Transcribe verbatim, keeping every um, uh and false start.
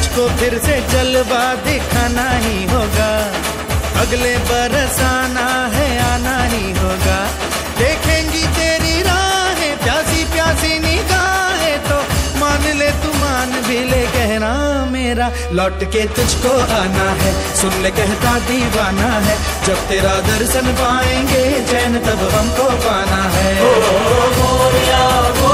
तुझको फिर से जलवा दिखाना ही होगा। अगले बरस आना है, आना ही होगा। देखेंगी तेरी राहें प्यासी प्यासी निगाहें, तो मान ले तू मान भी ले कहना मेरा, लौट के तुझको आना है। सुन ले कहता दीवाना है, जब तेरा दर्शन पाएंगे चैन तब हमको पाना है। ओ, ओ, ओ,